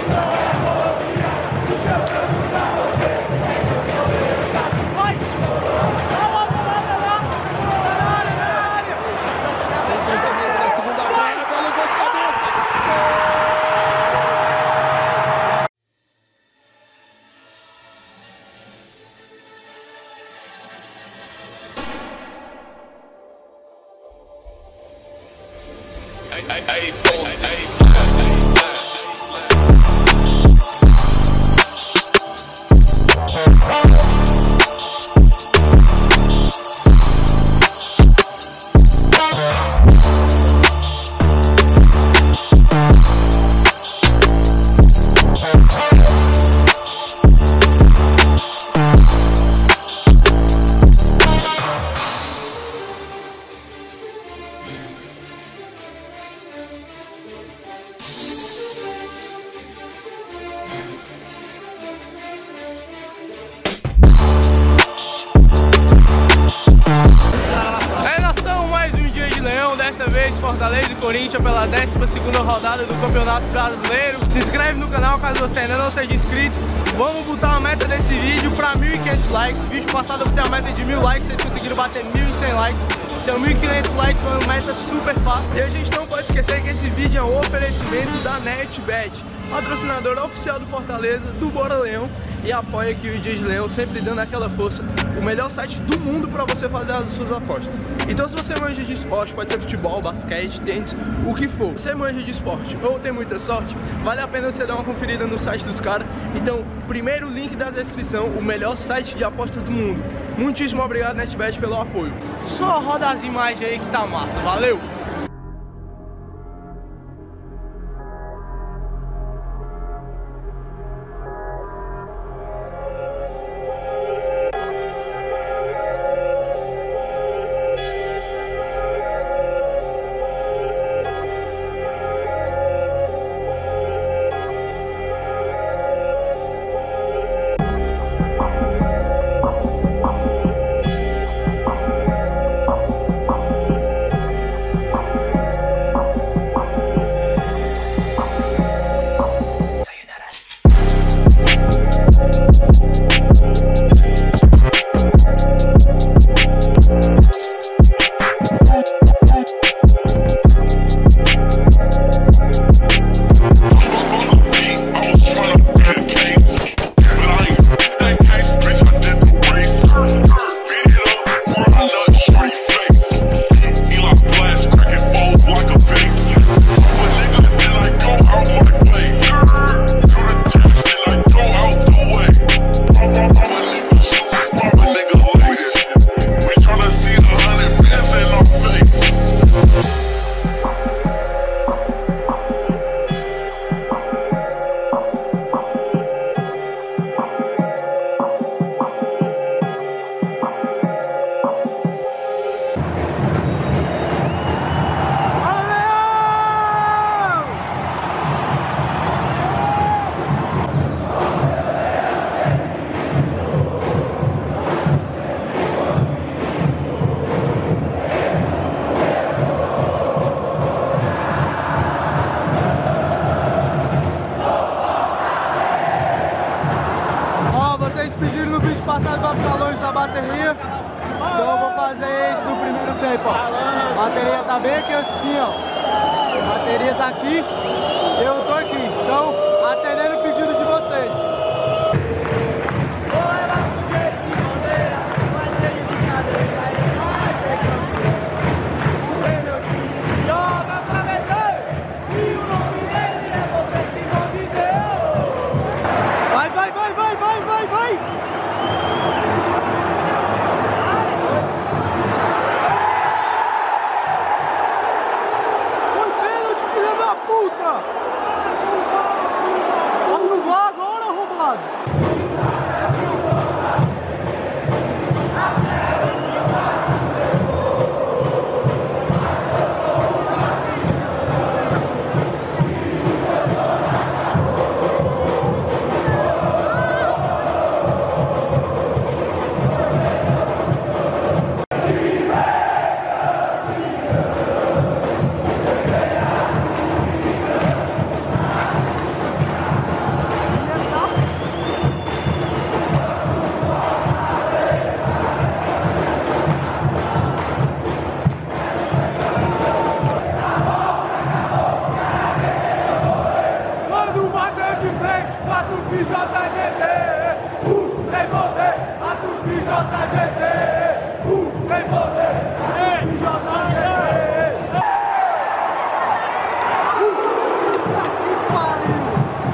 Dessa vez Fortaleza e Corinthians pela 12ª rodada do Campeonato Brasileiro. Se inscreve no canal caso você ainda não seja inscrito. Vamos botar a meta desse vídeo para 1.500 likes. O vídeo passado eu botei a meta de 1.000 likes, vocês conseguiram bater 1.100 likes. Então 1.500 likes foi uma meta super fácil. E a gente não pode esquecer que esse vídeo é um oferecimento da NetBet, patrocinadora oficial do Fortaleza, do Bora Leão, e apoia aqui o Dias de Leão, sempre dando aquela força. O melhor site do mundo para você fazer as suas apostas. Então se você manja de esporte, pode ser futebol, basquete, tênis, o que for. Você manja de esporte ou tem muita sorte, vale a pena você dar uma conferida no site dos caras. Então, primeiro link da descrição, o melhor site de apostas do mundo. Muitíssimo obrigado, NetBet, pelo apoio. Só roda as imagens aí que tá massa, valeu! Passado pra ficar longe da bateria, então eu vou fazer isso no primeiro tempo, ó. A bateria tá bem aqui assim, ó. A bateria tá aqui, eu tô aqui, então atendendo o pedido de vocês. de frente, a Tupi JGT. Vem poder, a Tupi JGT. Vem poder, a Tupi JGT. Que pariu!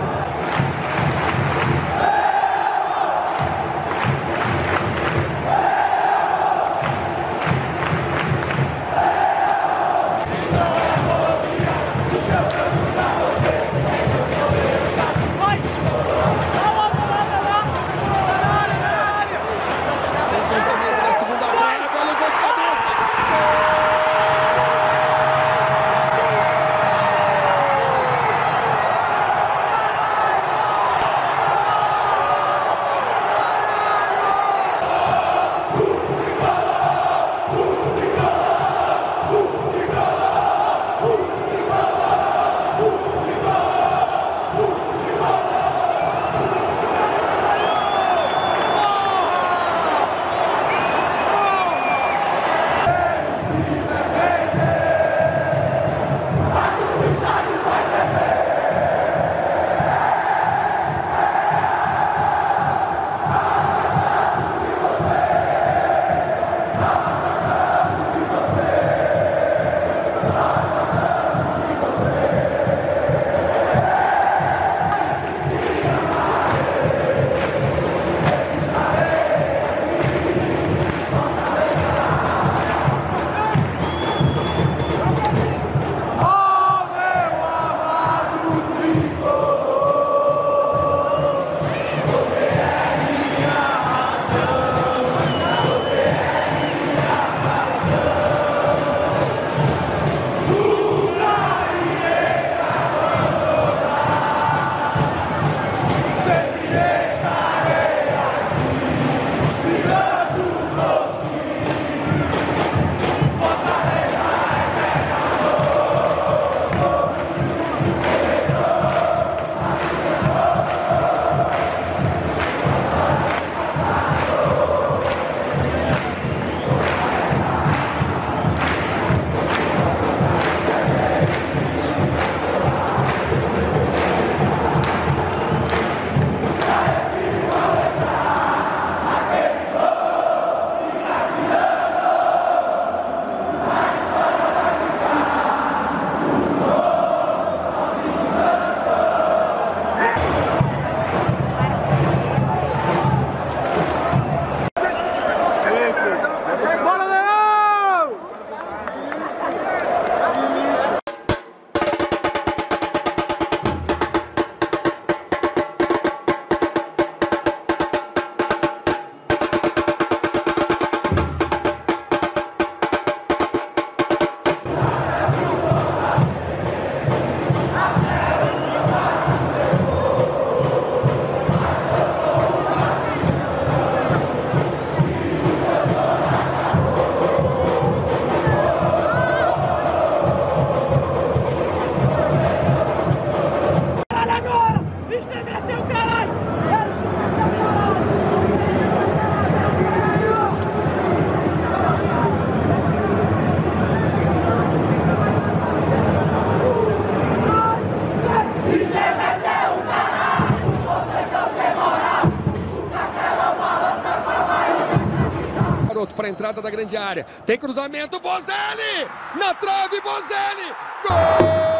Para a entrada da grande área. Tem cruzamento, Bozelli! Na trave, Bozelli! Gol!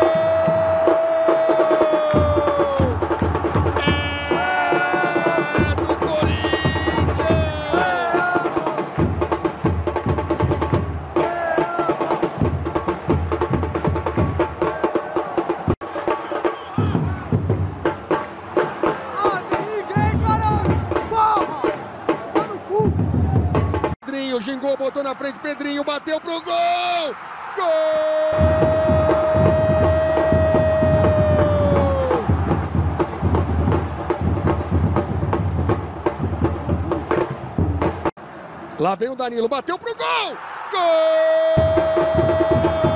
É do Corinthians! Ah, tem ninguém, caralho! Porra! Tá no cu! Pedrinho gingou, botou na frente, Pedrinho bateu pro gol! Gol! Lá vem o Danilo, bateu pro gol! Gol!